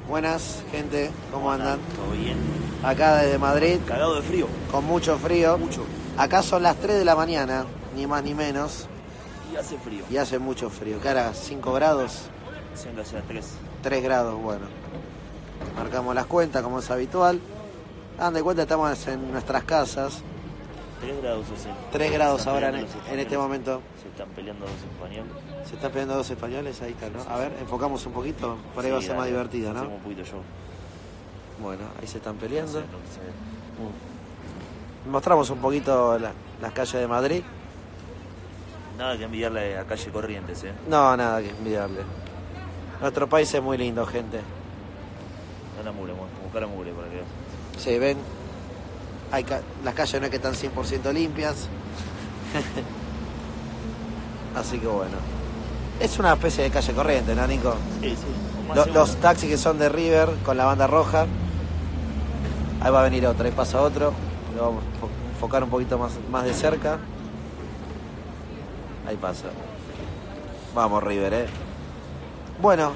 Buenas, gente, ¿cómo andan? ¿Todo bien? Acá desde Madrid, Cagado de frío. con mucho frío. Mucho. Acá son las 3 de la mañana, ni más ni menos, Y hace frío. y hace mucho frío. ¿Qué hará? ¿5 grados? Siendo hacia 3. 3 grados, bueno. Marcamos las cuentas como es habitual. Dan de cuenta, estamos en nuestras casas. 3 grados hace. 3 grados Están ahora peleando los en este españoles. momento. Se están peleando dos españoles. Se están peleando dos españoles, ahí está, ¿no? A ver, enfocamos un poquito, por ahí va a ser más divertido, ¿no? Hacemos un poquito yo. Bueno, ahí se están No peleando. sé lo que se ve. Mostramos un poquito las calles de Madrid. Nada que envidiarle a calle Corrientes, No, nada que envidiarle. Nuestro país es muy lindo, gente. No la mugre, buscar la mugre para que veas. Se ven, las calles no es que están 100% limpias. Así que bueno. Es una especie de calle corriente, ¿no, Nico? Sí, sí. Más seguro. Los taxis que son de River con la banda roja. Ahí va a venir otro, ahí pasa otro. Lo vamos a enfocar un poquito más de cerca. Ahí pasa. Vamos, River, Bueno,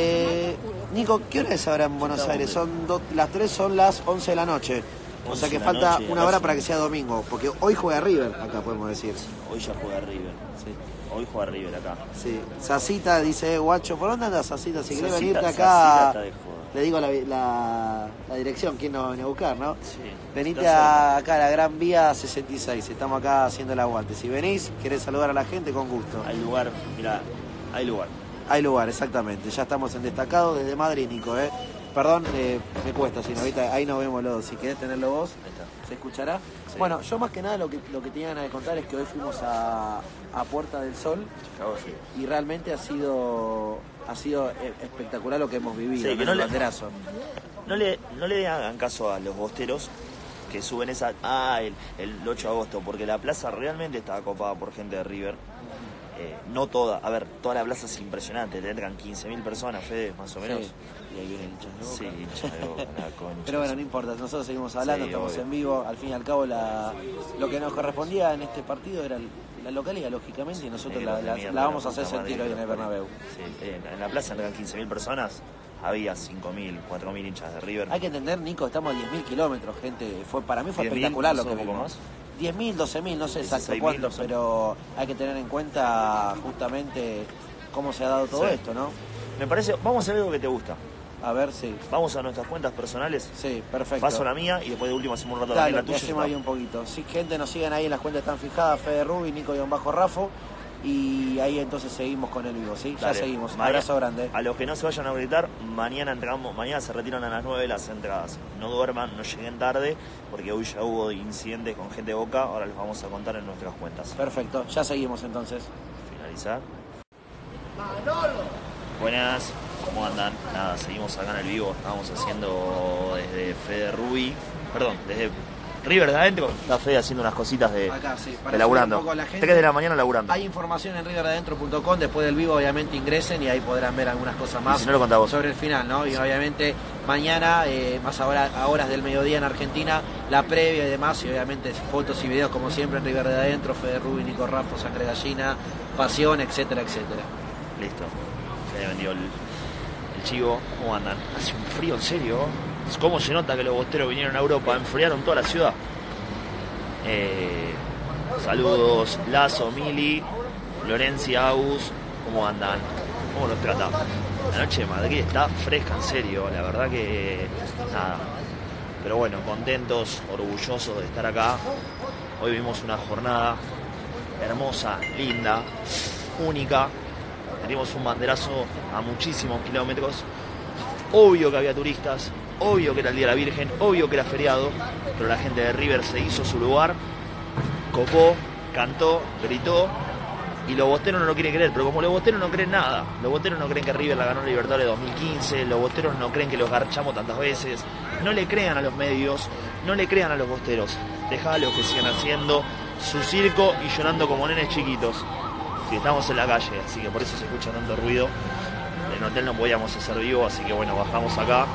Nico, ¿qué hora es ahora en Buenos Aires? Las 3 son las 11 de la noche. O sea que falta una hora para que sea domingo. Porque hoy juega River, acá podemos decir. Hoy ya juega River. Sí. Hoy juega River acá. Sí. Sacita dice, guacho, ¿por dónde andas, Sacita? Si querés Sacita- venirte Sacita acá, está de joda. le digo la dirección, quién nos viene a buscar, ¿no? Sí. Venite Está acá a la Gran Vía 66, estamos acá haciendo el aguante. Si venís, querés saludar a la gente, con gusto. cerca. Hay lugar, mira, hay lugar. Hay lugar, exactamente. Ya estamos en destacado desde Madrid, Nico, Perdón, me cuesta, si no, ahorita ahí nos vemos los dos. Si querés tenerlo vos, Ahí está. ¿se escuchará? Sí. Bueno, yo más que nada lo que tenía ganas de contar es que hoy fuimos a Puerta del Sol Chicago, sí. y realmente ha sido espectacular lo que hemos vivido, Sí, en que el no le- banderazo. No le hagan caso a los bosteros que suben el 8 de agosto, porque la plaza realmente estaba copada por gente de River. No toda, a ver, toda la plaza es impresionante, te entran 15.000 personas, Fede, más o menos. Sí. Y ahí vienen hinchas de Boca. Sí, hinchas de Boca, la concha. Pero bueno, no importa, nosotros seguimos hablando, Sí, estamos obvio. en vivo. Al fin y al cabo, lo que nos correspondía en este partido era la localidad, lógicamente, y nosotros Negros de la mierda, vamos a la hacer puta sentir madre hoy en el que los Bernabéu. Sí, en la plaza entran 15.000 personas, había 5.000, 4.000 hinchas de River. Hay que entender, Nico, estamos a 10.000 kilómetros, gente. Para mí fue 10.000, espectacular lo ¿no que son un poco vimos. más? 10.000, 12.000, no sé exacto 16.000, cuánto, no sé. pero hay que tener en cuenta justamente cómo se ha dado todo Sí. esto, ¿no? Me parece, vamos a hacer algo que te gusta. A ver, sí. Vamos a nuestras cuentas personales. Sí, perfecto. Paso la mía y después de último hacemos un rato Dale, también la y tuya. hacemos ahí un poquito. Sí, gente, nos siguen ahí en las cuentas, están fijadas, Fede Rubi, Nico-Rafo, y ahí entonces seguimos con el vivo, ¿sí? Ya Dale. seguimos. Mañana- Abrazo grande. A los que no se vayan a gritar, mañana se retiran a las 9 las entradas. No duerman, no lleguen tarde, porque hoy ya hubo incidentes con gente de Boca, ahora les vamos a contar en nuestras cuentas. Perfecto, ya seguimos entonces. Finalizar. Buenas, ¿cómo andan? Nada, seguimos acá en el vivo, estamos haciendo desde Fede Rubi, perdón, desde River de adentro, está Fede haciendo unas cositas Acá, sí, para de laburando. subir un poco a la gente. 3 de la mañana laburando. Hay información en riverdeadentro.com, después del vivo obviamente ingresen y ahí podrán ver algunas cosas más Y si no, lo contá vos. sobre el final, ¿no? Y obviamente mañana, más ahora a horas del mediodía en Argentina, la previa y demás, y obviamente fotos y videos como siempre en River de Adentro, Fede Rubi, Nico Rafo, Sangre Gallina, Pasión, etcétera, etcétera. Listo. Se vendió el chivo. ¿Cómo andan? Hace un frío, en serio. ¿Cómo se nota que los bosteros vinieron a Europa? Enfriaron toda la ciudad. Saludos, Lazo, Mili, Florencia, Agus. ¿Cómo andan? ¿Cómo los trata? La noche de Madrid está fresca, en serio. La verdad que nada. Pero bueno, contentos, orgullosos de estar acá. Hoy vimos una jornada hermosa, linda, única. Metimos un banderazo a muchísimos kilómetros. Obvio que había turistas, obvio que era el Día de la Virgen, obvio que era feriado, pero la gente de River se hizo su lugar, copó, cantó, gritó, y los bosteros no lo quieren creer, pero como los bosteros no creen nada, los bosteros no creen que River la ganó en Libertadores 2015, los bosteros no creen que los garchamos tantas veces, no le crean a los medios, no le crean a los bosteros, dejalos que sigan haciendo su circo y llorando como nenes chiquitos. Si estamos en la calle, así que por eso se escucha tanto ruido. En el hotel no podíamos hacer vivo, así que bueno, bajamos acá.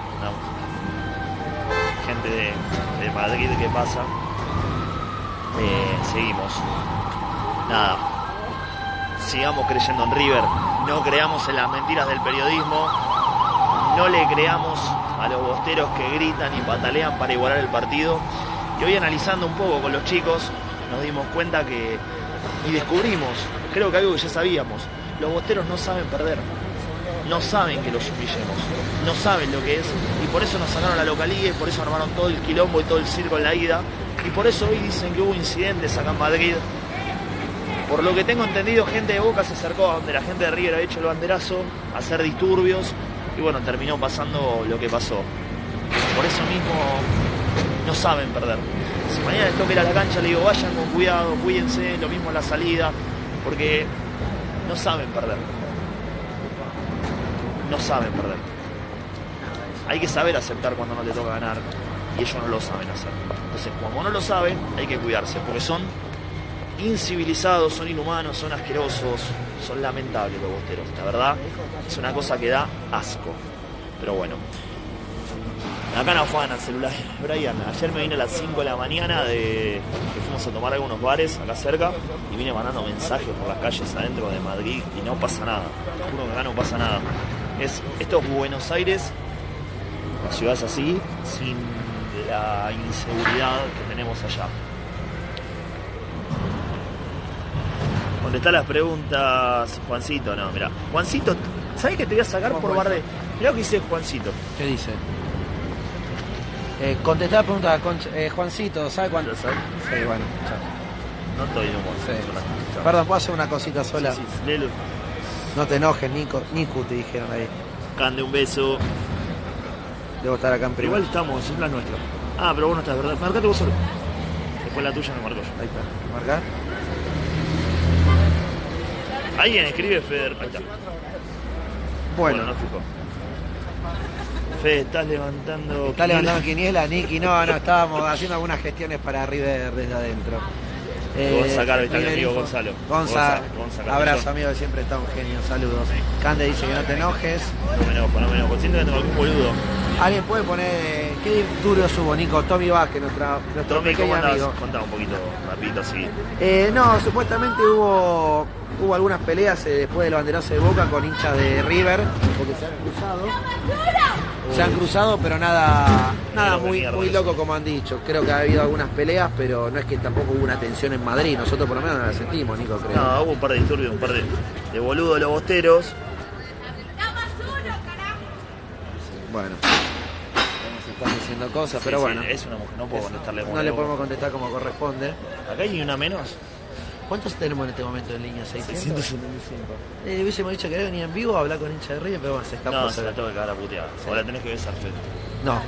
Gente de Madrid que pasa. Seguimos. Nada. Sigamos creyendo en River. No creamos en las mentiras del periodismo. no le creamos a los bosteros que gritan y patalean para igualar el partido. Y hoy, analizando un poco con los chicos, nos dimos cuenta que, y descubrimos, creo que algo que ya sabíamos, los bosteros no saben perder. No saben que los humillemos, no saben lo que es, y por eso nos sacaron la localía, y por eso armaron todo el quilombo y todo el circo en la ida, y por eso hoy dicen que hubo incidentes acá en Madrid. Por lo que tengo entendido, gente de Boca se acercó a donde la gente de River ha hecho el banderazo, a hacer disturbios, y bueno, terminó pasando lo que pasó. Por eso mismo no saben perder. Si mañana les toca ir a la cancha, le digo, vayan con cuidado, cuídense, lo mismo en la salida, porque no saben perder. No saben perder. Hay que saber aceptar cuando no te toca ganar, y ellos no lo saben hacer. Entonces, como no lo saben, hay que cuidarse, porque son incivilizados, son inhumanos, son asquerosos, son lamentables los bosteros. La verdad, es una cosa que da asco. Pero bueno. Acá no juegan al celular. Brian, ayer me vine a las 5 de la mañana que fuimos a tomar algunos bares acá cerca y vine mandando mensajes por las calles adentro de Madrid y no pasa nada. Te juro que acá no pasa nada. Esto es Buenos Aires, la ciudad es así, sin la inseguridad que tenemos allá. Contestá las preguntas, Juancito. No, mira, Juancito, ¿sabés que te voy a sacar por barde? Mirá lo que dice Juancito. ¿Qué dice? Contestá la pregunta, Juancito, ¿sabe cuánto? ¿Lo sabes? Sí, bueno, chao. No estoy de humor. Sí. Perdón, ¿puedo hacer una cosita sola? Sí, léelo. No te enojes, Nico, te dijeron ahí. Cande, un beso. Debo estar acá en Pero privado. igual estamos, es la nuestra. Ah, pero vos no estás, ¿verdad? Marcate vos solo. Después la tuya me marco yo. Ahí está. ¿Marcar? Alguien escribe, Feder. Ahí está. Bueno, No fijó. Fede, estás levantando. ¿está levantando quiniela, Niki? No, estábamos haciendo algunas gestiones para River desde adentro. Vos vas a sacar ahorita mi amigo Gonzalo. Gonza, Gonza, abrazo amigo, que siempre está un genio, saludos. Sí. Cande dice que no te enojes. No me enojo. Siento que tengo algún boludo. Alguien puede poner, ¿qué durios hubo, Nico? Tommy Vázquez, nuestro Tommy, pequeño ¿cómo andás? amigo. Contá un poquito, rapidito así. No, supuestamente hubo algunas peleas después del banderazo de Boca con hinchas de River, porque se han cruzado. Se han cruzado, pero nada muy loco como han dicho. Creo que ha habido algunas peleas, pero no es que tampoco hubo una tensión en Madrid. Nosotros por lo menos no la sentimos, Nico, creo. No, hubo un par de disturbios, un par de boludos de los bosteros. Bueno, se están diciendo cosas, Sí, pero sí, bueno. es una mujer, no puedo contestarle. No le podemos contestar como corresponde. Acá hay una menos. ¿Cuántos tenemos en este momento en línea? ¿600? 675. Hubiésemos dicho que quería venir en vivo a hablar con hincha de River, pero bueno, se escapó. No, se la tengo que cagar a putear. Sí. O la tenés que besar, Fede. No.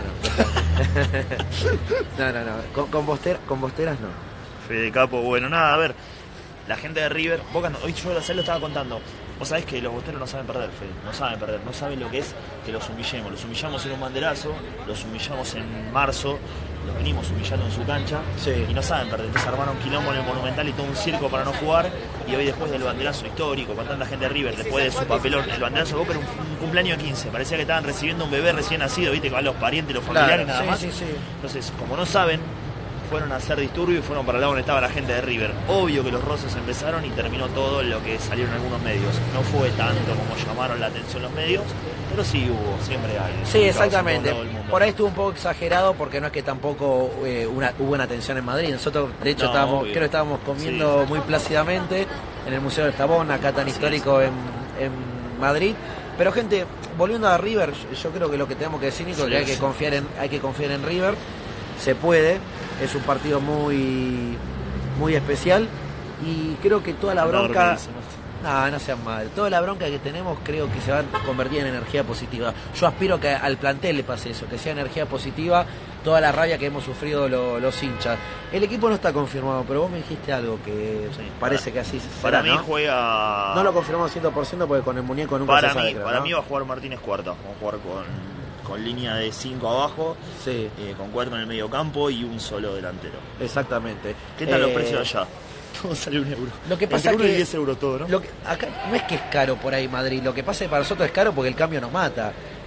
Con bosteras no. Fede Capo, bueno, nada, a ver. La gente de River, Boca, hoy yo lo estaba contando. Vos sabés que los bosteros no saben perder, Fede. No saben perder, no saben lo que es que los humillemos. Los humillamos en un banderazo, los humillamos en marzo, los venimos humillando en su cancha, Sí. y no saben perder. Entonces armaron quilombo en el Monumental y todo un circo para no jugar. Y hoy, después del banderazo histórico, con tanta gente de River, después de su papelón, el banderazo de Boca era un cumpleaños de 15. Parecía que estaban recibiendo un bebé recién nacido, viste, que van los parientes, los familiares, Claro, nada más. sí. Entonces, como no saben, fueron a hacer disturbio y fueron para el lado donde estaba la gente de River. Obvio que los roces empezaron y terminó todo lo que salieron algunos medios. No fue tanto como llamaron la atención los medios, pero sí hubo, siempre hay. Sí, Un caos exactamente. en todo el mundo. Por ahí estuvo un poco exagerado porque no es que tampoco hubo una tensión en Madrid. Nosotros, de hecho, No, estábamos comiendo muy plácidamente en el Museo del Jabón, acá tan histórico en Madrid. Pero gente, volviendo a River, yo creo que lo que tenemos que decir, Nico, es que hay que confiar en River. Se puede, es un partido muy especial y creo que toda la bronca... No sean mal. Toda la bronca que tenemos creo que se va a convertir en energía positiva. Yo aspiro que al plantel le pase eso, que sea energía positiva, toda la rabia que hemos sufrido los hinchas. El equipo no está confirmado, pero vos me dijiste algo que parece que así será, Para mí ¿no? juega... No lo confirmamos 100% porque con el muñeco nunca se sabe. Para mí va a jugar Martínez Cuarta. Vamos a jugar con línea de 5 abajo, Sí, con 4 en el medio campo y un solo delantero. exactamente. ¿Qué tal los precios allá? Todo sale €1. Lo que pasa Entre 1 que- y €10 todo, ¿no? Acá no es que es caro por ahí Madrid, lo que pasa es que para nosotros es caro porque el cambio nos mata.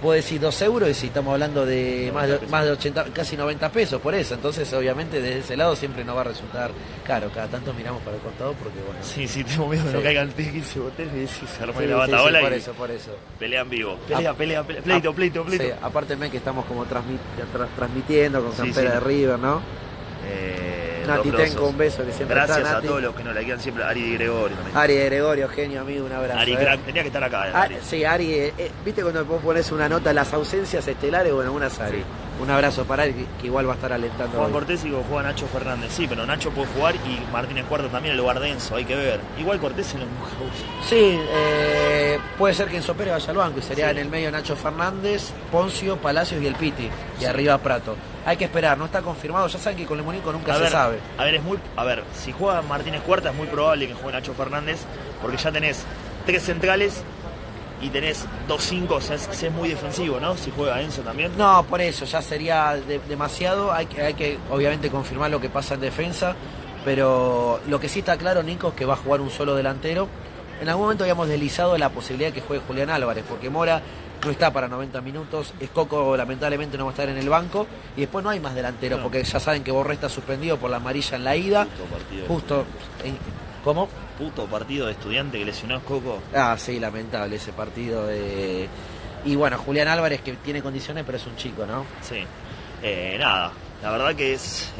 vos decís 2 euros y si estamos hablando de más de 80, casi 90 pesos por eso. Entonces, obviamente, desde ese lado siempre nos va a resultar caro. Cada tanto miramos para el costado porque, bueno... Sí, tengo miedo de que no caigan 15 botellas y se arme la Sí, batabola por eso. Pelean vivo. Pelea, pleito. Sí, aparte, que estamos como transmitiendo con campera de River, ¿no? Nati Tenco, un beso que siempre gracias está, a todos los que nos la quedan siempre. Ari Di Gregorio también. Ari de Gregorio, genio, amigo, un abrazo. Ari Crack, tenía que estar acá. Ari. Sí, Ari, viste cuando vos pones una nota, las ausencias estelares, bueno, una es Ari. Sí. Un abrazo para Ari, que igual va a estar alentando. Juan Cortés y juega Nacho Fernández, sí, pero Nacho puede jugar y Martínez Cuarta también, el lugar denso, hay que ver. Igual Cortés en el Mujausi. Sí, puede ser que Enzo Pérez vaya al banco y sería en el medio Nacho Fernández, Poncio, Palacios y el Piti, y arriba Prato. Hay que esperar, no está confirmado, ya saben que con el Mónico nunca se sabe. A ver, si juega Martínez Cuarta es muy probable que juegue Nacho Fernández, porque ya tenés 3 centrales y tenés 2-5, o sea, es muy defensivo, ¿no? Si juega Enzo también. No, por eso, ya sería demasiado, hay que obviamente confirmar lo que pasa en defensa, pero lo que sí está claro, Nico, es que va a jugar un solo delantero. En algún momento habíamos deslizado la posibilidad de que juegue Julián Álvarez, porque Mora no está para 90 minutos, Escoco lamentablemente no va a estar en el banco, y después no hay más delanteros, no. Porque ya saben que Borré está suspendido por la amarilla en la ida. ¿Cómo? Puto partido de Estudiante que lesionó a Escoco. Ah, sí, lamentable ese partido de... Y bueno, Julián Álvarez, que tiene condiciones, pero es un chico, ¿no? Sí. Nada, la verdad que es...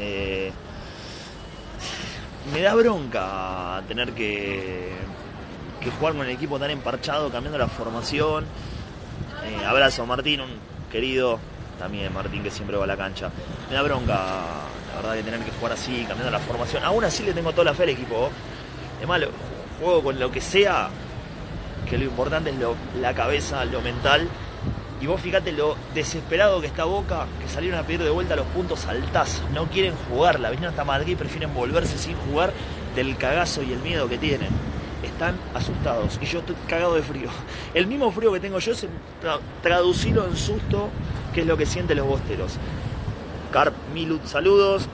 me da bronca tener que jugar con el equipo tan emparchado, cambiando la formación. Abrazo a Martín, un querido, también Martín que siempre va a la cancha. Me da bronca, la verdad, que tener que jugar así, cambiando la formación. Aún así le tengo toda la fe al equipo. Es malo, juego con lo que sea, que lo importante es la cabeza, lo mental. Y vos fíjate lo desesperado que está Boca, que salieron a pedir de vuelta los puntos al TAS. No quieren jugarla, vinieron hasta Madrid y prefieren volverse sin jugar del cagazo y el miedo que tienen. Están asustados y yo estoy cagado de frío. El mismo frío que tengo yo es traducirlo en susto, que es lo que sienten los bosteros. Carp Milut, saludos.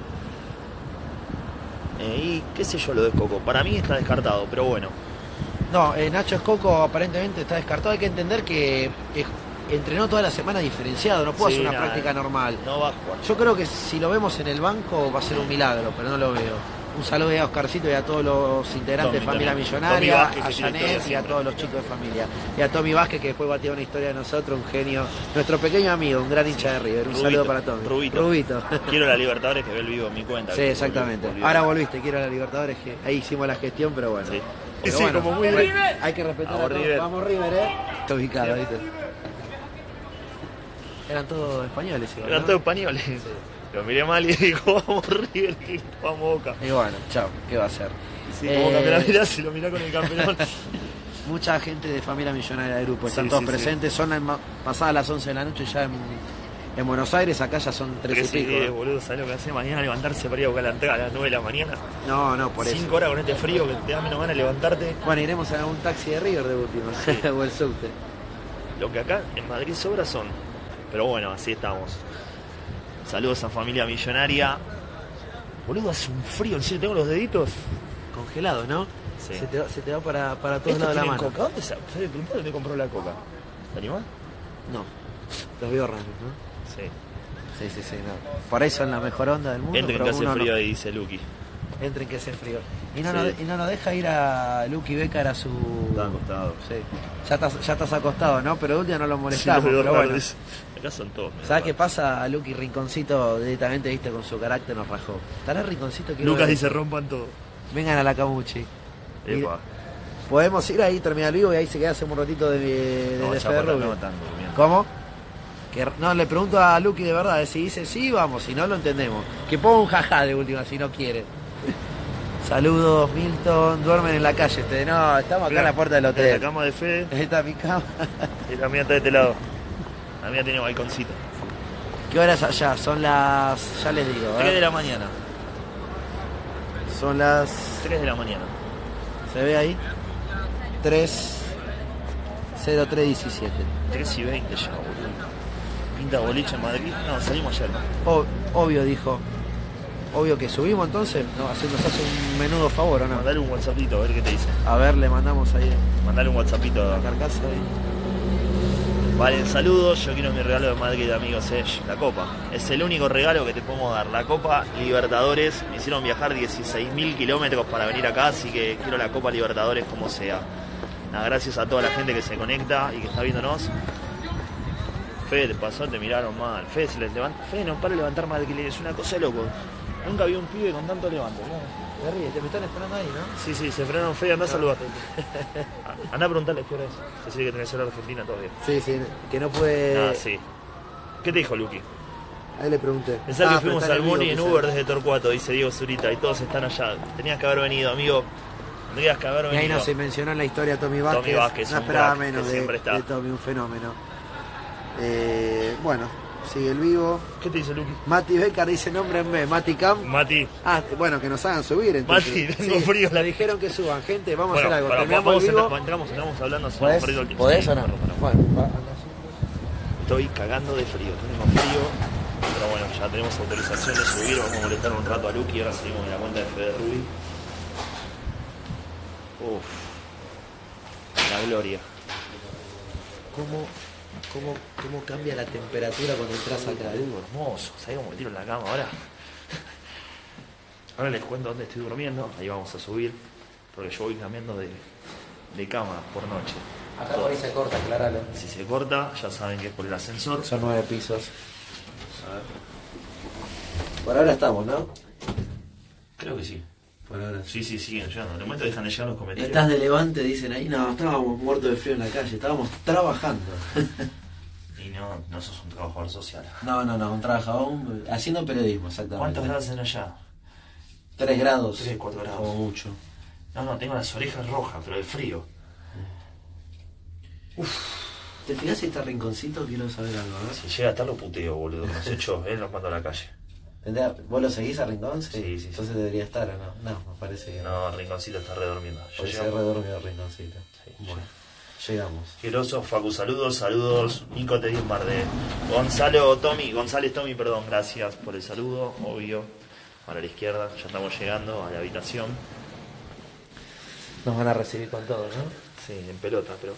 Y qué sé yo lo de Escoco. Para mí está descartado, pero bueno. No, Nacho Escoco aparentemente está descartado. Hay que entender que entrenó toda la semana diferenciado, no puede hacer una práctica normal. No va a jugar. Yo creo que si lo vemos en el banco va a ser un milagro, pero no lo veo. Un saludo a Oscarcito y a todos los integrantes de Familia Millonaria, a Janet y a todos los chicos de familia. Y a Tommy Vázquez, que después batió una historia de nosotros, un genio. Nuestro pequeño amigo, un gran hincha de River. Un saludo para Tommy. Rubito. Quiero la Libertadores, que ve el vivo en mi cuenta. Sí, exactamente. Ahora volviste, quiero la Libertadores, que ahí hicimos la gestión, pero bueno. Sí, pero bueno, como muy hay que respetar a todos. River. Vamos River, Está ubicado, ¿viste? Eran todos españoles igual, Eran todos españoles. Sí. Lo miré mal y dijo, vamos River, que vamos Boca. Y bueno, chao, ¿qué va a hacer? Sí, como campeón mirá, si lo mirá con el campeón. Mucha gente de Familia Millonaria de grupo, están todos presentes, son pasadas las 11 de la noche ya en Buenos Aires, acá ya son 3 y pico. Boludo, ¿sabes lo que hace mañana? Levantarse para ir a buscar la entrada a las 9 de la mañana. No, por 5 eso. horas con este frío que te da menos ganas de levantarte. Bueno, iremos a un taxi de River de último, sí. O el subte. Lo que acá en Madrid sobra son. Pero bueno, así estamos. Saludos a Familia Millonaria. Boludo, hace un frío, en serio, tengo los deditos congelados, ¿no? Sí. Se te va para todos lados de la mano. Coca? ¿Dónde compró la coca? ¿Te animás? No, los veo raros, ¿no? Sí. Sí, no. Por ahí son la mejor onda del mundo. Entren que hace frío, ahí dice Luqui. Entren que hace frío. Y no nos deja ir a Luqui Becar a su... Está acostado. Sí. Ya estás acostado, ¿no? Pero de última no lo molestamos. Sí, pero bueno. Acá son todos. ¿Sabes qué pasa? A Luqui Rinconcito directamente, viste, con su carácter nos rajó. ¿Estará Rinconcito? Lucas dice rompan todo. Vengan a la Camuchi. Epa. Podemos ir ahí, terminar el vivo y ahí se queda, hacemos un ratito de Ferro. ¿Cómo? Que no, le pregunto a Luqui de verdad, si dice sí, vamos, si no lo entendemos. Que ponga un jajá de última, si no quiere. Saludos, Milton, duermen en la calle ustedes. No, estamos acá en la puerta del hotel. La cama de Fede. Esta es mi cama. Y la mía está de este lado. La mía tiene balconcito. ¿Qué horas allá? Son las... ya les digo. 3 de la mañana. Son las... 3 de la mañana. ¿Se ve ahí? 3:03:17. 3:20 ya, boludo. Pinta boliche en Madrid. No, salimos ayer. Obvio, dijo. Obvio que subimos entonces. Nos hace un menudo favor, ¿o no? Mandale un WhatsAppito a ver qué te dice. A ver, le mandamos ahí. Mandale un WhatsAppito a la carcasa ahí. Valen, saludos. Yo quiero mi regalo de Madrid, amigos, la Copa. Es el único regalo que te podemos dar. La Copa Libertadores. Me hicieron viajar 16.000 kilómetros para venir acá, así que quiero la Copa Libertadores como sea. Nada, gracias a toda la gente que se conecta y que está viéndonos. Fede, te pasó, te miraron mal. Fede se les levanta. Fede no para de levantar más alquileres, es una cosa de loco. Nunca vi un pibe con tanto levante, ¿no? Te ríes, te me están esperando ahí, ¿no? Sí, se frenaron. Fede, anda a saludarte. Anda a preguntarle qué hora es. Se sigue que tenés hora Argentina todavía. Sí, que no puede... Ah, sí. ¿Qué te dijo Luqui? Ahí le pregunté. Pensá que fuimos al Muni en Uber desde Torcuato, dice Diego Zurita, y todos están allá. Tenías que haber venido, amigo. Tendrías que haber venido. Y ahí no se mencionó en la historia Tommy Vázquez. Tommy Vázquez, no un esperaba crack, menos siempre está. de Tommy, un fenómeno. Bueno, sigue el vivo. ¿Qué te dice Luqui? Mati Becar dice nombre en B, Mati Camp. Mati. Ah, bueno, que nos hagan subir entonces. Mati, tengo frío. Le dijeron que suban, gente, vamos Bueno, a hacer algo. para, Terminamos el vivo. entramos hablando, si ¿Podés, hemos perdido el tiempo. ¿podés Sí, o no? bueno. Bueno, Estoy cagando de frío, tenemos frío. Pero bueno, ya tenemos autorización de subir. Vamos a molestar un rato a Luqui. Ahora seguimos en la cuenta de Fede Rubí. La gloria. ¿Cómo cambia la temperatura cuando entras acá? Hermoso. ¿Sabés cómo me tiro en la cama ahora? Ahora les cuento dónde estoy durmiendo. Ahí vamos a subir. Porque yo voy cambiando de cama por noche. Acá por ahí se corta, aclaralo. Si se corta, ya saben que es por el ascensor. Son 9 pisos. A ver. Por ahora estamos, ¿no? Creo que sí. Por ahora. Sí, siguen llegando. En el momento dejan de llegar los comentarios. ¿Estás de Levante? Dicen ahí. No, estábamos muertos de frío en la calle. Estábamos trabajando. Y no sos un trabajador social. No, un trabajador haciendo periodismo, exactamente. ¿Cuántos grados hacen allá? 3 grados. 3, 4 grados. Como mucho. No, tengo las orejas rojas, pero de frío. ¿Te fijas si está rinconcito? Quiero saber algo, ¿no? Si llega a estar lo puteo, boludo. Nos echó, él nos mandó a la calle. ¿Vos lo seguís a Rincón? Sí. Entonces debería estar, ¿o no? No, me parece que no. Rinconcito está redormiendo. Hoy se redormido Rinconcito. Sí, bueno, llegamos. Queroso, Facu, saludos. Nico te dio un par de... González Tommy, perdón, gracias por el saludo, obvio. Para la izquierda, ya estamos llegando a la habitación. Nos van a recibir con todo, ¿no? Sí, en pelota, pero...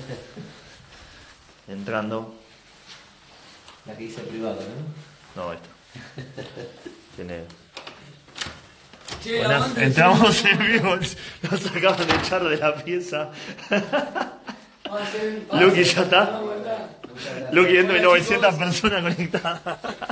Entrando. La que dice privado, ¿no? No, esta. Tiene... Che, Buenas, entramos en vivo, nos acaban de echar de la pieza. Luqui ya está. Luqui dentro de 900 personas conectadas.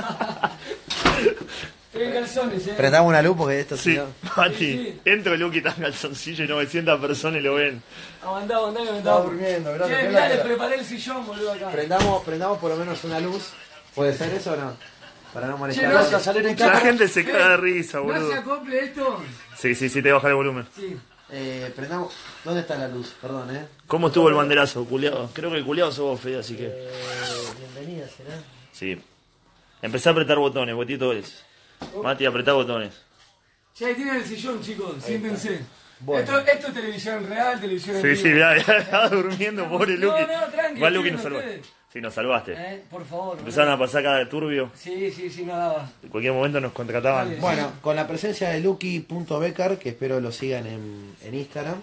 Estoy en calzones, Prendamos una luz porque esto Sí, si no... Mati, Sí. entro Luqui está en calzoncillo y 900 personas y lo ven. Aguantá, que me Estaba estaba durmiendo, Che, mirá, mirá, le preparé el sillón, boludo, acá. Prendamos por lo menos una luz. ¿Puede ser eso o no? Para no molestar. Che, no Vamos se- a salir en La cámara. gente se caga de risa, ¿No se boludo. acople esto? Sí, te baja el volumen. Sí. Prendamos... ¿Dónde está la luz? Perdón, ¿Cómo estuvo el banderazo, culiado? Creo que el culiado sos vos, Fede, así que... Bienvenida, ¿será? Sí. Empecé a apretar botones, botito es. Mati, apretá botones. Che, ahí tienen el sillón, chicos, siéntense. Bueno. Esto es televisión real, televisión en Sí, vivo. ya estaba durmiendo, pobre No, Luqui. no, tranqui, Igual Luqui estoy nos viendo salvaste. ustedes. Sí, nos salvaste. Por favor. Empezaron a pasar cada de turbio. Sí, no daba. En cualquier momento nos contrataban. Dale. Bueno, con la presencia de Lucky.becar, que espero lo sigan en Instagram.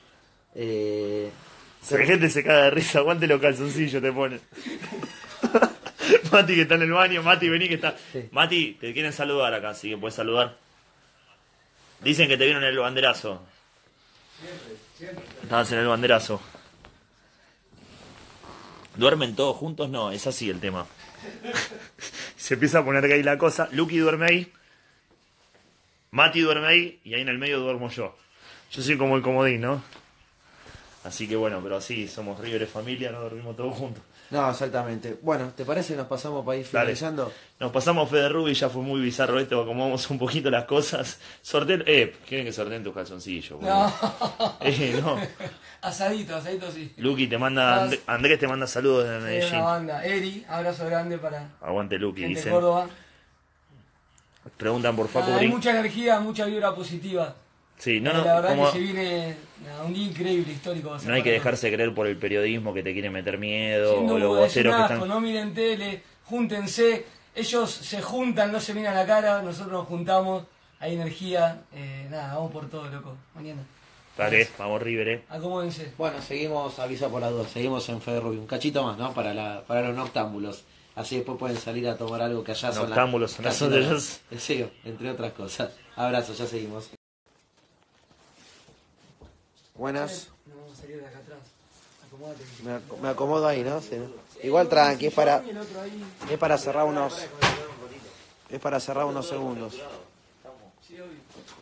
La gente se caga de risa, aguante los calzoncillos, te pone. Mati que está en el baño, Mati vení que está. Sí. Mati, te quieren saludar acá, así que puedes saludar. Dicen que te vieron en el banderazo. Estabas en el banderazo. ¿Duermen todos juntos? No, es así el tema. Se empieza a poner gay la cosa. Luqui duerme ahí. Mati duerme ahí. Y ahí en el medio duermo yo. Yo soy como el comodín, ¿no? Así que bueno, pero así somos River familia, no dormimos todos juntos. No, exactamente. Bueno, ¿te parece que nos pasamos para ir Dale. finalizando? Nos pasamos Fede Rubí, ya fue muy bizarro esto, acomodamos un poquito las cosas. Sorteen, quieren que sorteen tus calzoncillos, boludo. No. No. Asadito sí. Luqui te manda, Andrés te manda saludos desde La Medellín. banda. Eri, abrazo grande para Aguante Luqui, gente de dicen. Córdoba. Preguntan por Facu Hay Brin. mucha energía, mucha vibra positiva. Sí, La no, verdad como- que se viene un día increíble, histórico. Va a ser no hay que para todos. dejarse creer por el periodismo que te quiere meter miedo, Sin o los duda, es un voceros que asco, están... no miren tele, júntense. Ellos se juntan, no se miran la cara, nosotros nos juntamos, hay energía. Nada, vamos por todo, loco. Mañana. Dale, vamos River, Acomódense. Bueno, seguimos, aviso por la duda, seguimos en Fede Rubio. Un cachito más, ¿no? Para los noctámbulos. Así después pueden salir a tomar algo que allá son Noctámbulos, son casi de las- ellos. Sí, entre otras cosas. Abrazo, ya seguimos. Buenas. No vamos a salir de acá atrás. Acomódate. Me acomodo ahí, ¿no? Sí, ¿no? Igual tranqui, es para cerrar unos... Es para cerrar unos segundos. Sí, obvio.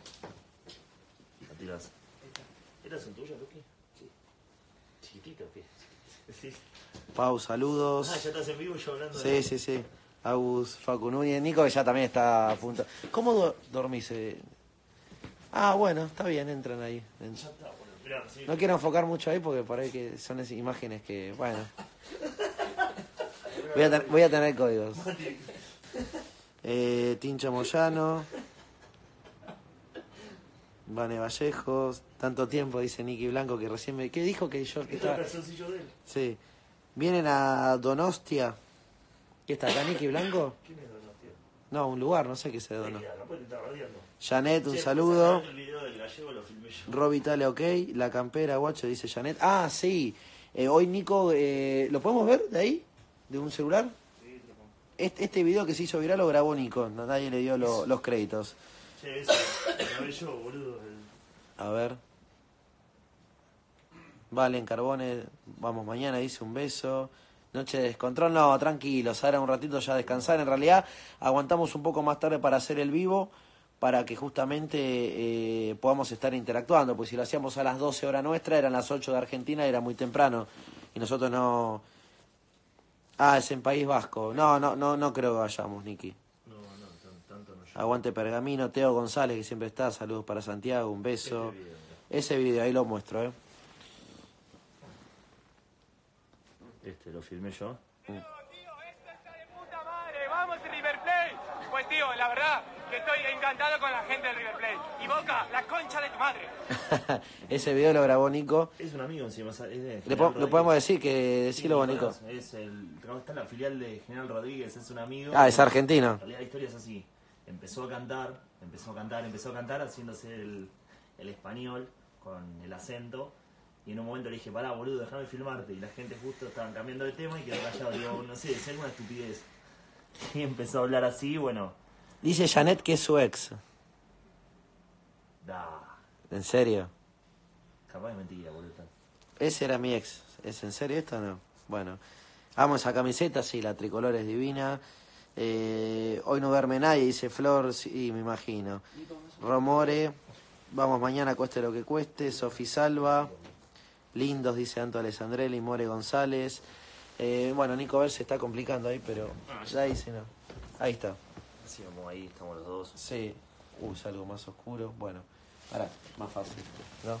La tirás. ¿Estas son tuyas, Luqui? Sí. Chiquitito, ¿qué? Sí. Pau, saludos. Ah, ya estás en vivo y yo hablando Sí, sí, sí. Agus, Facu Núñez, Nico que ya también está a punto. ¿Cómo dormís? Ah, bueno, está bien, entran ahí. Ya está, bueno, mirá, sí. No quiero enfocar mucho ahí porque por ahí que son esas imágenes que, bueno. Voy a tener códigos. Tincho Moyano. Vane Vallejos. Tanto tiempo, dice Nicky Blanco, que recién me... ¿Qué dijo que yo? Que Esto es estaba... el calzoncillo de él. Sí. Vienen a Donostia. ¿Qué está acá, Nicky Blanco? ¿Quién es Donostia? No, un lugar, no sé qué se donó. No puede estar radiando. Janet, un Che, saludo. el video del gallego lo filmé yo. Rob Italia, ok. La campera, guacho, dice Janet. Ah, sí. Hoy, Nico, ¿lo podemos ver de ahí? ¿De un celular? Este video que se hizo viral lo grabó Nico. Nadie le dio los créditos. Che, ese lo grabé yo, boludo. A ver. Valen Carbone, vamos mañana, dice un beso. Noche de descontrol, no, tranquilos, ahora un ratito ya descansar. En realidad aguantamos un poco más tarde para hacer el vivo, para que justamente podamos estar interactuando, pues si lo hacíamos a las 12 horas nuestra, eran las 8 de Argentina, era muy temprano, y nosotros no... Ah, es en País Vasco. No creo que vayamos, Niki. No, tanto no yo. Aguante Pergamino, Teo González, que siempre está, saludos para Santiago, un beso. Ese video, ahí lo muestro, Lo filmé yo. Tío, esto está de puta madre, vamos River Plate. Pues tío, la verdad que estoy encantado con la gente del River Plate. Y Boca, la concha de tu madre. Ese video lo grabó Nico. Es un amigo encima, es de Le podemos decir que decirlo vos, Nico. Está en la filial de General Rodríguez, es un amigo. Ah, es argentino. En realidad la historia es así. Empezó a cantar haciéndose el español con el acento. Y en un momento le dije, pará, boludo, déjame filmarte. Y la gente justo estaban cambiando de tema y quedó callado. Digo, no sé, decía alguna estupidez. Y empezó a hablar así, bueno. Dice Janet que es su ex. Da. ¿En serio? Capaz de mentira, boludo. Ese era mi ex. ¿Es en serio esto o no? Bueno. Amo esa camiseta, sí, la tricolor es divina. Hoy no verme nadie, dice Flor, sí, me imagino. Romore, vamos mañana, cueste lo que cueste. Sofi Salva. Lindos, dice Anto Alessandrelli, More González. Bueno, Nico Ver se está complicando ahí, pero ya dice no. Ahí está. Así vamos ahí, estamos los dos. Sí. Es algo más oscuro. Bueno, ahora, más fácil, ¿no?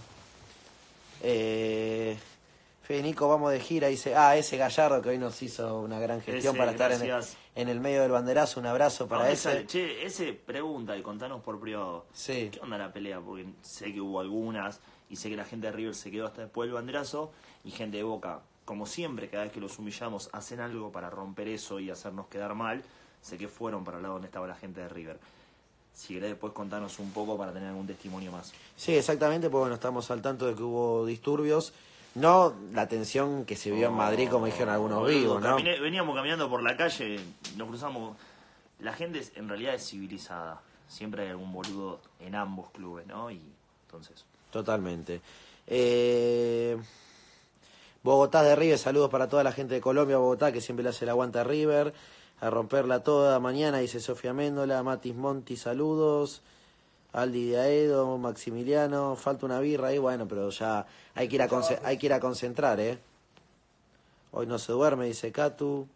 Fede Nico, vamos de gira, dice, ese Gallardo que hoy nos hizo una gran gestión Ese, para estar gracias. en el medio del banderazo. Un abrazo para ese. Sale? Che, ese pregunta y contanos por privado. Sí. ¿Qué onda la pelea? Porque sé que hubo algunas y sé que la gente de River se quedó hasta después del banderazo y gente de Boca, como siempre, cada vez que los humillamos, hacen algo para romper eso y hacernos quedar mal. Sé que fueron para el lado donde estaba la gente de River. Si querés después contanos un poco para tener algún testimonio más. Sí, exactamente, porque bueno, estamos al tanto de que hubo disturbios. No la tensión que se vio en Madrid, como dijeron algunos Boludo, vivos, ¿no? Veníamos caminando por la calle, nos cruzamos. La gente en realidad es civilizada. Siempre hay algún boludo en ambos clubes, ¿no? Y entonces... Totalmente. Bogotá de River, saludos para toda la gente de Colombia, Bogotá, que siempre le hace el aguante a River. A romperla toda mañana, dice Sofía Méndola. Matis Monti, saludos. Aldi de Aedo, Maximiliano. Falta una birra ahí, bueno, pero ya hay que ir a concentrar, ¿eh? Hoy no se duerme, dice Catu.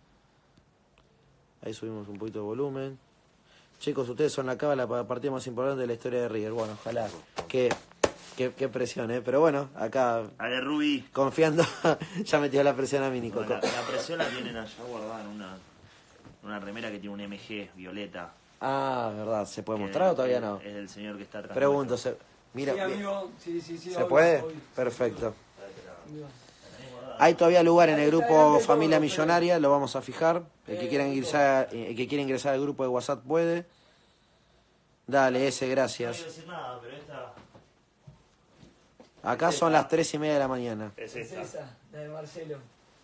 Ahí subimos un poquito de volumen. Chicos, ustedes son la cábala para el partido más importante de la historia de River. Bueno, ojalá. Qué presión, ¿eh? Pero bueno, acá... Ale, Rubí. Confiando, ya metió la presión a mí, Nico. Bueno, la presión la tienen allá guardada en una remera que tiene un MG violeta. Ah, verdad. ¿Se puede mostrar o todavía no? Es el señor que está atrás. Pregunto, mira, Sí, amigo. Sí, ¿se obvio, puede? obvio. Perfecto. Amigo. Hay todavía lugar en el grupo Familia Millonaria, lo vamos a fijar. El que quiera ingresar al grupo de WhatsApp puede. Dale, ese, No gracias. quiero decir nada, pero esta... Acá son las 3:30 de la mañana. Es Es esta. esa, la de Marcelo.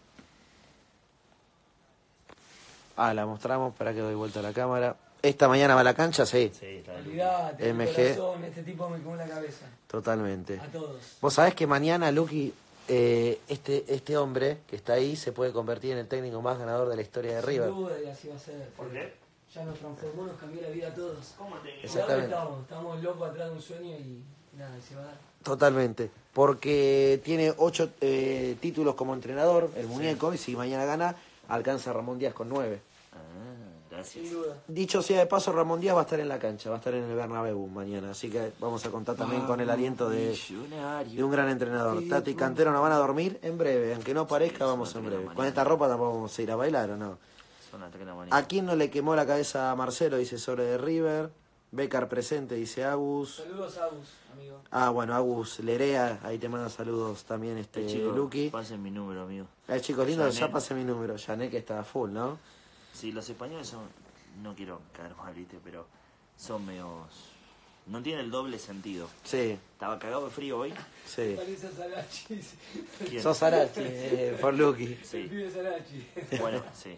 La mostramos para que doy vuelta a la cámara. ¿Esta mañana va a la cancha? Sí, Sí, está bien. Olvidate, MG. corazón, este tipo me come la cabeza. totalmente. A todos. Vos sabés que mañana, Luqui, este hombre que está ahí se puede convertir en el técnico más ganador de la historia de River. Sin duda, y así va a ser. ¿Por qué? Ya nos transformó, nos cambió la vida a todos. ¿Cómo te digo? Exactamente. Estamos locos atrás de un sueño y nada, y se va a dar. Totalmente. Porque tiene 8 títulos como entrenador, el muñeco, y si mañana gana, alcanza a Ramón Díaz con 9. Gracias. Sin duda. Dicho sea de paso, Ramón Díaz va a estar en la cancha, va a estar en el Bernabéu mañana, así que vamos a contar también con el aliento de un gran entrenador. Sí, Tati y Cantero nos van a dormir en breve, aunque no parezca, vamos en breve. Con esta ropa tampoco vamos a ir a bailar, ¿o no? Son las 3 de la mañana. ¿A quién no le quemó la cabeza a Marcelo? Dice sobre de River. Becar presente, dice Agus. Saludos a Agus, amigo. Bueno, Agus Lerea, ahí te manda saludos también Chicos, Luqui. pasen mi número, amigo. Chicos lindos, ya Janet. pasé mi número. Janet que está full, ¿no? Sí, los españoles son, no quiero caer mal, ¿viste? Pero son medios... No tienen el doble sentido. Sí, Estaba cagado de frío hoy. sí. Parece a Sarachi. ¿Quién? Sos Arachi, por Luqui. El Sí, pibe Sarachi. bueno, sí.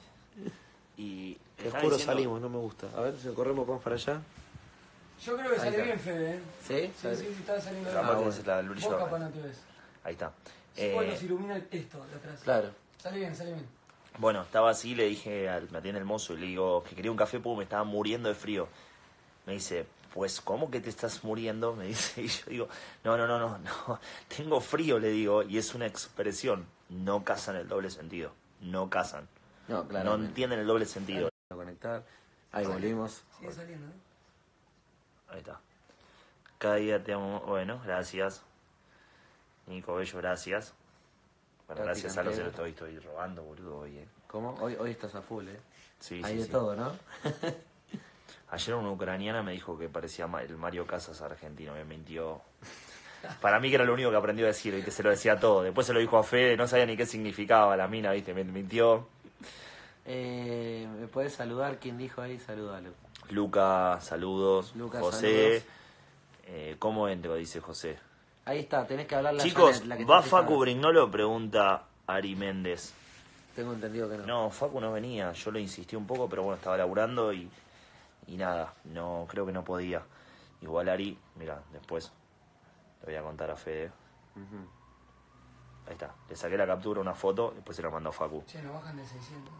Y Te estaba juro diciendo- salimos, no me gusta. A ver, si corremos, vamos para allá. Yo creo que Ahí sale está. bien, Fede, ¿eh? ¿Sí? Sí, está saliendo La bien. parte es la del brillo Vos acá. capaz no te ves. Ahí está. Después nos ilumina esto de atrás. Claro. Sale bien, sale bien. Bueno, estaba así, le dije, me atiende el mozo y le digo que quería un café porque me estaba muriendo de frío. Me dice, pues, ¿cómo que te estás muriendo? Me dice, y yo digo, no, tengo frío, le digo, y es una expresión, no casan el doble sentido, no casan, No, claro. no entienden el doble sentido. Conectar. Ahí volvimos. Sigue saliendo, ¿eh? Ahí está. Cada día te amo, bueno, gracias. Nico Bello, gracias. Bueno, Tati gracias a los que Cantero. estoy robando, boludo, hoy, ¿Cómo? Hoy estás a full, ¿eh? Sí, Hay sí, de sí. todo, ¿no? Ayer una ucraniana me dijo que parecía el Mario Casas argentino, me mintió. Para mí que era lo único que aprendió a decir, y que se lo decía todo. Después se lo dijo a Fede, no sabía ni qué significaba la mina, viste, me mintió. ¿Me puedes saludar? ¿Quién dijo ahí? Saludalo. Luca, saludos. Luca, José, ¿cómo entro? Dice José. Ahí está, tenés que hablarle a Chicos, Janet, la que ¿va está fijada. Facu Brignolo? Pregunta Ari Méndez. Tengo entendido que no. No, Facu no venía, yo le insistí un poco, pero bueno, estaba laburando y nada, no creo que no podía. Igual Ari, mira, después le voy a contar a Fede. Ujú. Ahí está, le saqué la captura, una foto, después se la mandó a Facu. Che, nos bajan de 600.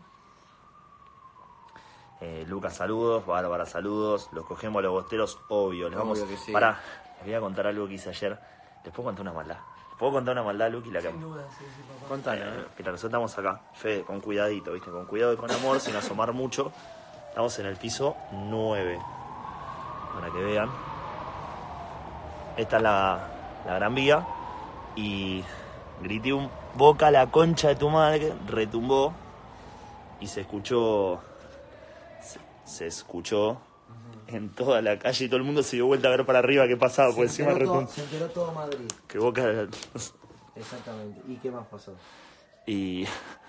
Lucas, saludos, Bárbara, saludos, los cogemos a los bosteros, obvio. Les vamos. Obvio que sí. Pará, les voy a contar algo que hice ayer. ¿Les puedo contar una maldad? ¿Les puedo contar una maldad, Luqui? La que... Sin duda, sí, papá. Contale, ¿eh? Mira, nosotros estamos acá, Fede, con cuidadito, ¿viste? Con cuidado y con amor, sin asomar mucho. Estamos en el piso 9. Para que vean. Esta es la Gran Vía. Y grité un Boca la concha de tu madre, retumbó. Y se escuchó... Se escuchó en toda la calle y todo el mundo se dio vuelta a ver para arriba qué pasaba. Por encima retumbó. Se enteró todo Madrid. Que Boca... Exactamente. ¿Y qué más pasó? Y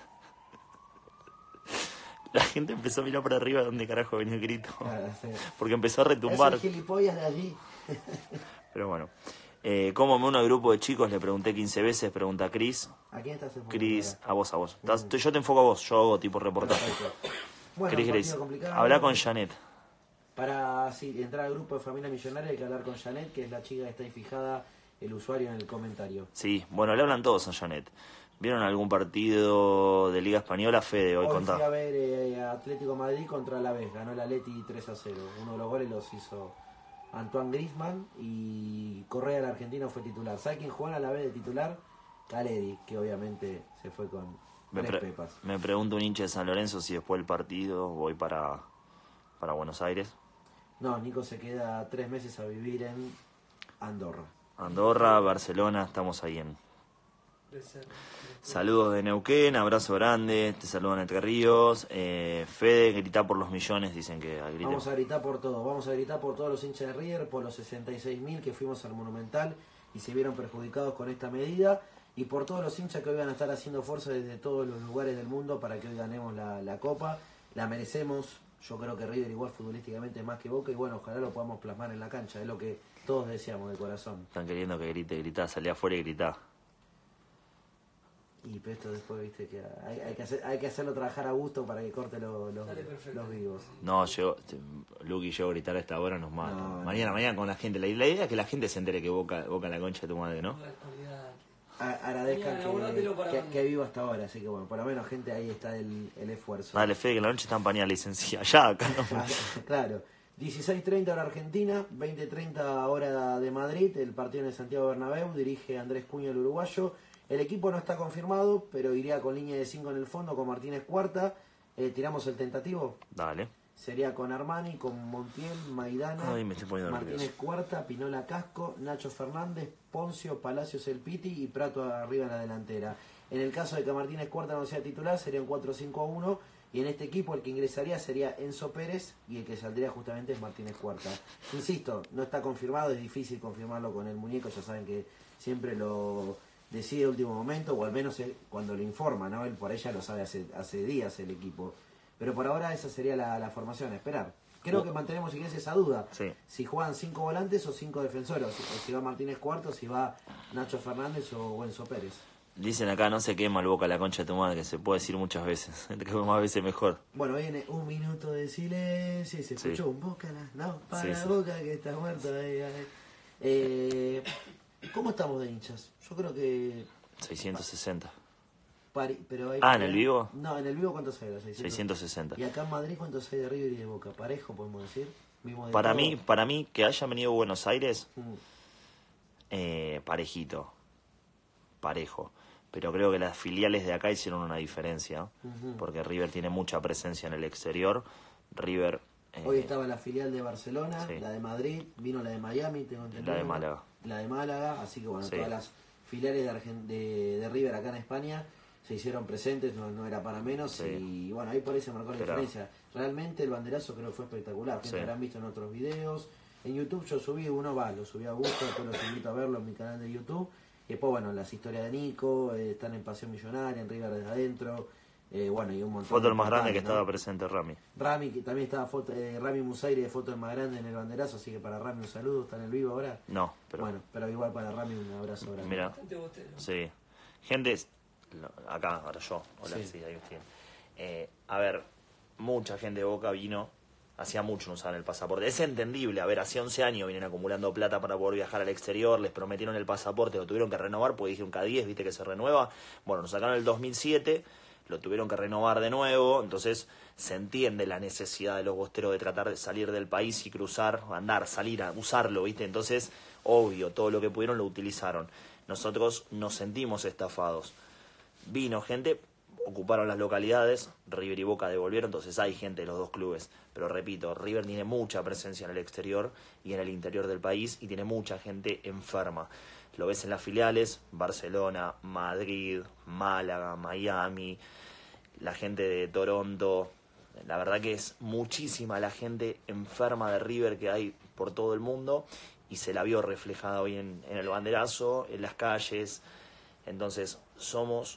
la gente empezó a mirar para arriba donde carajo venía el grito. Porque empezó a retumbar. Es el gilipollas de allí. Pero bueno. ¿Cómo me uno al grupo de chicos? Le pregunté 15 veces, pregunta Cris. ¿A quién estás enfocando? Cris, a vos. Yo te enfoco a vos, yo hago tipo reportaje. Bueno, Cris, un Cris, partido complicado. habla con Janet. Para entrar al grupo de Familia Millonaria hay que hablar con Janet, que es la chica que está ahí fijada, el usuario en el comentario. Sí, bueno, le hablan todos a Janet. ¿Vieron algún partido de Liga Española, Fede? Hoy Hoy contá. fui a ver Atlético Madrid contra Alavés, ganó el Atleti 3-0. Uno de los goles los hizo Antoine Griezmann y Correa, el argentino, fue titular. ¿Sabe quién jugó en Alavés de titular? Caledi, que obviamente se fue con tres pepas. Me pregunta un hincha de San Lorenzo si después del partido voy para Buenos Aires. No, Nico se queda 3 meses a vivir en Andorra. Andorra, Barcelona, estamos ahí en... Saludos de Neuquén, abrazo grande, te saludan Entre Ríos. Fede, grita por los millones, dicen que griten. Vamos a gritar por todo, vamos a gritar por todos los hinchas de River, por los 66.000 que fuimos al Monumental y se vieron perjudicados con esta medida, y por todos los hinchas que hoy van a estar haciendo fuerza desde todos los lugares del mundo para que hoy ganemos la Copa. La merecemos, Yo creo que River igual futbolísticamente es más que Boca y bueno, ojalá lo podamos plasmar en la cancha, es lo que todos deseamos de corazón. Están queriendo que gritá, salí afuera y gritá. Y pero esto después, viste, que hay que hacerlo trabajar a gusto para que corte los vivos. No, Luke y yo gritar a esta hora nos matan. No, mañana con la gente. La idea es que la gente se entere que Boca en la concha de tu madre, ¿no? Agradezcan que vivo hasta ahora, así que bueno, por lo menos gente ahí está el esfuerzo. Dale, Fede, que la noche está en pañal, licencia. Ya, acá no. Claro. 16:30 hora Argentina, 20:30 hora de Madrid, el partido en el Santiago Bernabéu, dirige Andrés Cuña, el uruguayo. El equipo no está confirmado, pero iría con línea de 5 en el fondo, con Martínez Cuarta. ¿Tiramos el tentativo? Dale. Sería con Armani, con Montiel, Maidana, Ay, me estoy poniendo Martínez nervioso. Cuarta, Pinola Casco, Nacho Fernández, Poncio, Palacios El Piti y Prato arriba en la delantera. En el caso de que Martínez Cuarta no sea titular, sería un 4-5-1. Y en este equipo el que ingresaría sería Enzo Pérez y el que saldría justamente es Martínez Cuarta. Insisto, no está confirmado, es difícil confirmarlo con el muñeco, ya saben que siempre lo decide a último momento, o al menos cuando lo informa, ¿no? Él por ahí ya lo sabe hace días el equipo. Pero por ahora esa sería la formación, esperar. Creo que mantenemos, si querés, esa duda. Sí. Si juegan 5 volantes o 5 defensores, o si va Martínez Cuarto, si va Nacho Fernández o Enzo Pérez. Dicen acá, no se quema el Boca la concha de tu madre, que se puede decir muchas veces. Que más veces mejor. Bueno, viene un minuto de silencio y se escuchó un Boca, no, para Sí. Boca que está muerto. ¿Cómo estamos de hinchas? Yo creo que... 660. Pero hay, ¿en el vivo? No, en el vivo ¿cuántos hay? 660. ¿Y acá en Madrid cuántos hay de River y de Boca? ¿Parejo podemos decir? ¿Mismo de Para todo? mí, que haya venido a Buenos Aires, Mm. parejito. Parejo. Pero creo que las filiales de acá hicieron una diferencia, porque River tiene mucha presencia en el exterior. River... Hoy estaba la filial de Barcelona, sí. la de Madrid, vino la de Miami, tengo entendido. La de Málaga. La de Málaga, así que bueno, Sí. todas las filiales de River acá en España se hicieron presentes, no era para menos, Sí. y bueno, ahí por ahí se marcó la Pero- diferencia. Realmente el banderazo creo que fue espectacular, gente Sí. que lo han visto en otros videos. En YouTube yo subí lo subí a gusto, después los invito a verlo en mi canal de YouTube. Y después, bueno, las historias de Nico, están en Pasión Millonaria, en River desde adentro, bueno, y un montón. Foto el más grande que portales, ¿no? estaba presente, Rami. Rami, que también estaba Rami Musairi de foto el más grande en el banderazo, así que para Rami un saludo, está en el vivo ahora. No, pero... Bueno, pero igual para Rami un abrazo grande. Mira, Bastante bostero. sí. Gente, acá, ahora yo. Hola, Sí. sí, ahí estoy. A ver, mucha gente de Boca vino, hacía mucho no usaban el pasaporte. Es entendible, a ver, hacía 11 años vienen acumulando plata para poder viajar al exterior, les prometieron el pasaporte, lo tuvieron que renovar, porque dijeron que a 10, viste que se renueva. Bueno, nos sacaron el 2007, lo tuvieron que renovar de nuevo, entonces se entiende la necesidad de los bosteros de tratar de salir del país y cruzar, andar, salir, a usarlo, viste. Entonces, obvio, todo lo que pudieron lo utilizaron. Nosotros nos sentimos estafados. Vino gente, ocuparon las localidades, River y Boca devolvieron, entonces hay gente de los dos clubes. Pero repito, River tiene mucha presencia en el exterior y en el interior del país y tiene mucha gente enferma. Lo ves en las filiales, Barcelona, Madrid, Málaga, Miami, la gente de Toronto. La verdad que es muchísima la gente enferma de River que hay por todo el mundo y se la vio reflejada hoy en el banderazo, en las calles. Entonces somos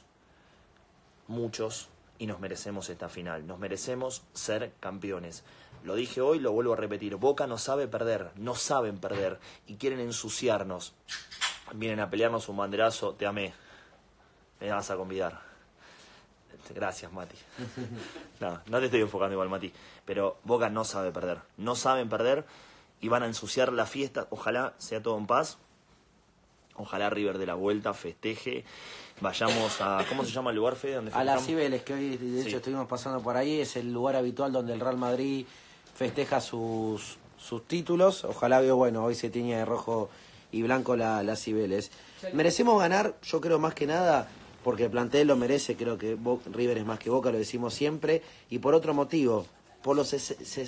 muchos y nos merecemos esta final, nos merecemos ser campeones. Lo dije hoy, lo vuelvo a repetir, Boca no sabe perder, no saben perder y quieren ensuciarnos. Vienen a pelearnos un banderazo, te amé, me vas a convidar. Gracias, Mati. No te estoy enfocando igual, Mati, pero Boca no sabe perder, no saben perder y van a ensuciar la fiesta. Ojalá sea todo en paz. Ojalá River de la vuelta festeje. Vayamos a... ¿Cómo se llama el lugar, Fede? ¿Dónde A las festejamos? Cibeles, que hoy de hecho Sí. estuvimos pasando por ahí, es el lugar habitual donde el Real Madrid festeja sus títulos. Ojalá, bueno, hoy se tiña de rojo y blanco las Cibeles. Merecemos ganar, yo creo más que nada, porque el plantel lo merece, creo que River es más que Boca, lo decimos siempre, y por otro motivo, por los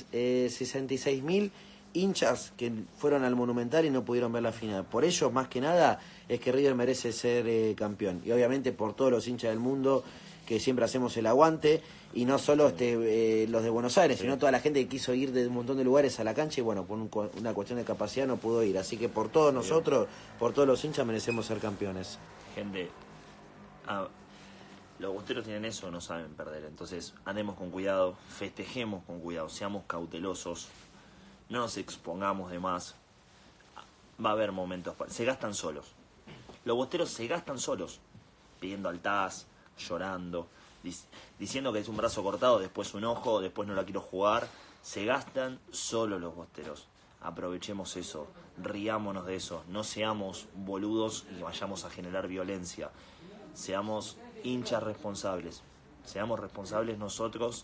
66.000 hinchas que fueron al Monumental y no pudieron ver la final. Por ello, más que nada, es que River merece ser campeón. Y obviamente por todos los hinchas del mundo que siempre hacemos el aguante, y no solo los de Buenos Aires, sino toda la gente que quiso ir de un montón de lugares a la cancha y bueno, por una cuestión de capacidad no pudo ir. Así que por todos nosotros, por todos los hinchas, merecemos ser campeones. Gente, Los bosteros tienen eso, no saben perder. Entonces, andemos con cuidado, festejemos con cuidado, seamos cautelosos, no nos expongamos de más. Va a haber momentos, se gastan solos. Los bosteros se gastan solos, pidiendo al TAS, llorando, diciendo que es un brazo cortado, después un ojo, después no la quiero jugar. Se gastan solos los bosteros. Aprovechemos eso, riámonos de eso, no seamos boludos y vayamos a generar violencia. Seamos hinchas responsables, seamos responsables nosotros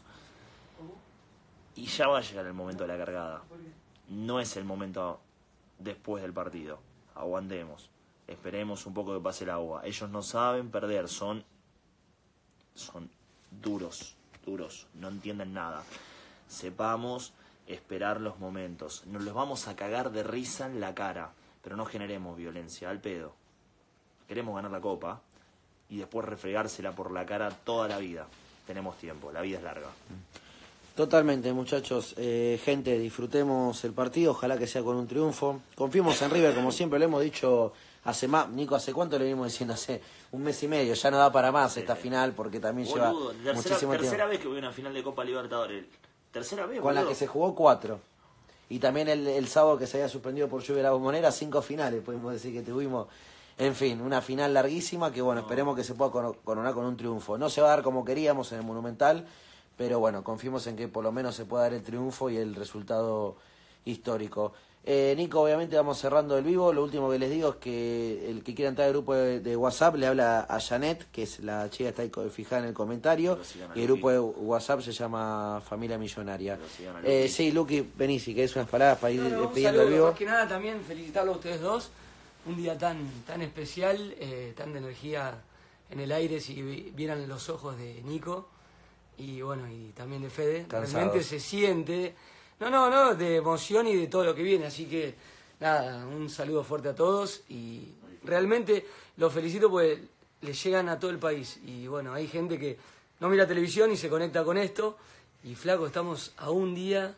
y ya va a llegar el momento de la cargada. No es el momento después del partido. Aguantemos, esperemos un poco que pase el agua. Ellos no saben perder, son duros, no entienden nada. Sepamos esperar los momentos. Nos los vamos a cagar de risa en la cara, pero no generemos violencia, al pedo. Queremos ganar la copa y después refregársela por la cara toda la vida. Tenemos tiempo, la vida es larga. Totalmente, muchachos. Gente, disfrutemos el partido, ojalá que sea con un triunfo. Confiemos en River, como siempre lo hemos dicho hace más. Nico, ¿hace cuánto le venimos diciendo? Hace un mes y medio, ya no da para más esta final porque también lleva muchísimo tiempo. Tercera vez que voy a una final de Copa Libertadores. Tercera vez, con la que se jugó 4. Y también el sábado que se había suspendido por lluvia de la Bombonera, 5 finales, podemos decir que tuvimos. En fin, una final larguísima que, bueno, esperemos que se pueda coronar con un triunfo. No se va a dar como queríamos en el Monumental, pero bueno, confiemos en que por lo menos se pueda dar el triunfo y el resultado histórico. Nico, obviamente vamos cerrando el vivo. Lo último que les digo es que el que quiera entrar al grupo de WhatsApp le habla a Janet, que es la chica que está ahí fijada en el comentario, y el grupo de WhatsApp se llama Familia Millonaria. Sí, Luqui, vení, si querés unas palabras para ir despidiendo el vivo. Más que nada también felicitarlos a ustedes dos, un día tan especial, tan de energía en el aire, si vieran los ojos de Nico y bueno, y también de Fede. Cansados. Realmente se siente, no, de emoción y de todo lo que viene, así que nada, un saludo fuerte a todos y realmente los felicito porque les llegan a todo el país y bueno, hay gente que no mira televisión y se conecta con esto y flaco, estamos a un día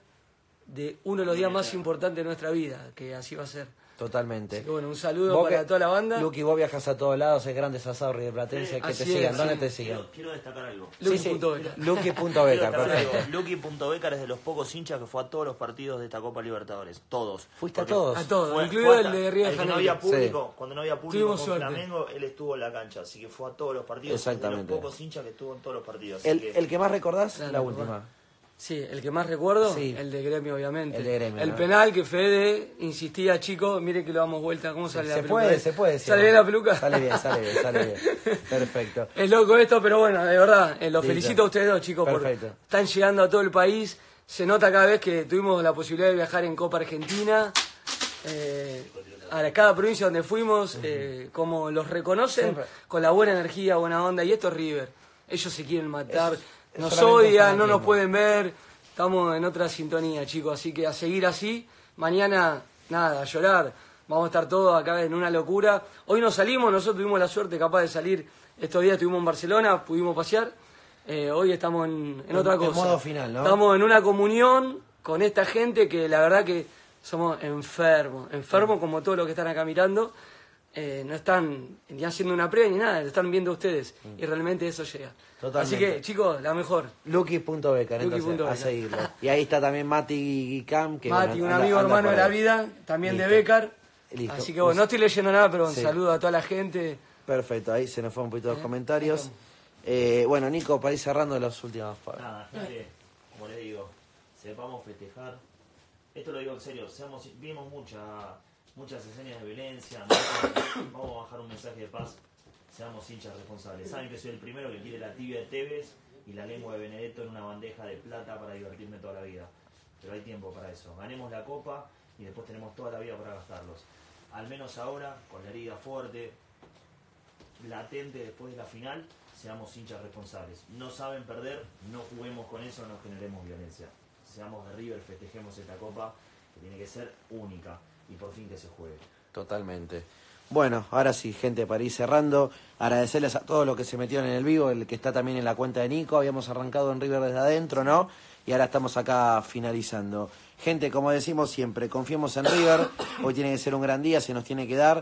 de uno de los días más importantes de nuestra vida, que así va a ser. Totalmente. Así que bueno, un saludo para toda la banda. Luqui, vos viajas a todos lados, es grandes asados riverplatenses, que te sigan. Es, ¿Dónde sí. te sigan? Quiero destacar algo. Luqui.becar. Luqui.becar, perfecto. Luqui.becar es de los pocos hinchas que fue a todos los partidos de esta Copa Libertadores. Todos. ¿Fuiste a todos? A todos, incluido el de Río de Janeiro. Cuando no había público Tuvimos con suerte. Flamengo, él estuvo en la cancha. Así que fue a todos los partidos. Exactamente. De los pocos hinchas que estuvo en todos los partidos. El que más recordás, Claro, la última. Sí, el que más recuerdo, Sí. el de Gremio, obviamente. El de Gremio, el ¿no? penal que Fede insistía, chicos, mire que lo damos vuelta. ¿Cómo sale la peluca? Se puede. ¿Sale bien la peluca? Sale bien. Perfecto. Es loco esto, pero bueno, de verdad, los Listo. felicito a ustedes dos, chicos, Perfecto. porque están llegando a todo el país. Se nota cada vez que tuvimos la posibilidad de viajar en Copa Argentina. A cada provincia donde fuimos, como los reconocen, Siempre. con la buena energía, buena onda. Y esto es River. Ellos se quieren matar, Es nos solamente odian, un no nos fanatismo. pueden ver. Estamos en otra sintonía, chicos. Así que a seguir así. Mañana, nada, a llorar. Vamos a estar todos acá en una locura. Hoy no salimos, nosotros tuvimos la suerte capaz de salir. Estos días estuvimos en Barcelona, pudimos pasear. Hoy estamos en otra cosa. En modo final, ¿no? Estamos en una comunión con esta gente que la verdad que somos enfermos como todos los que están acá mirando. No están ni haciendo una previa ni nada, lo están viendo ustedes. Y realmente eso llega. Totalmente. Así que, chicos, la mejor. Luqui.becar, entonces, Luqui.becar. a seguirlo. Y ahí está también Mati Cam, que Mati, bueno, un anda- amigo anda hermano por de la ahí. vida, también Listo. de Becar. Listo. Así que bueno, no estoy leyendo nada, pero un Sí. saludo a toda la gente. Perfecto, ahí se nos fue un poquito los comentarios. Bueno, Nico, para ir cerrando las últimas palabras. Nada, gente, como les digo, sepamos festejar. Esto lo digo en serio, vimos muchas escenas de violencia. Vamos a bajar un mensaje de paz. Seamos hinchas responsables. Saben que soy el primero que quiere la tibia de Tevez y la lengua de Benedetto en una bandeja de plata para divertirme toda la vida. Pero hay tiempo para eso. Ganemos la copa y después tenemos toda la vida para gastarlos. Al menos ahora, con la herida fuerte, latente después de la final, seamos hinchas responsables. No saben perder, no juguemos con eso, no generemos violencia. Seamos de River, festejemos esta copa que tiene que ser única y por fin que se juegue. Totalmente. Bueno, ahora sí, gente, para ir cerrando, agradecerles a todos los que se metieron en el vivo, el que está también en la cuenta de Nico. Habíamos arrancado en River desde adentro, ¿no? Y ahora estamos acá finalizando. Gente, como decimos siempre, confiemos en River. Hoy tiene que ser un gran día, se nos tiene que dar.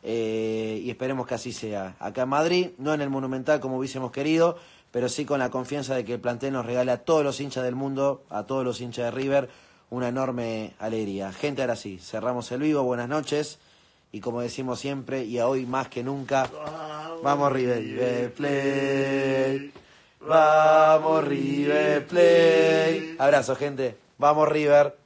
y esperemos que así sea. Acá en Madrid, no en el Monumental como hubiésemos querido, pero sí con la confianza de que el plantel nos regale a todos los hinchas del mundo, a todos los hinchas de River, una enorme alegría. Gente, ahora sí, cerramos el vivo, buenas noches, y como decimos siempre, y a hoy más que nunca, vamos River Plate, vamos River Plate. Abrazo, gente, vamos River.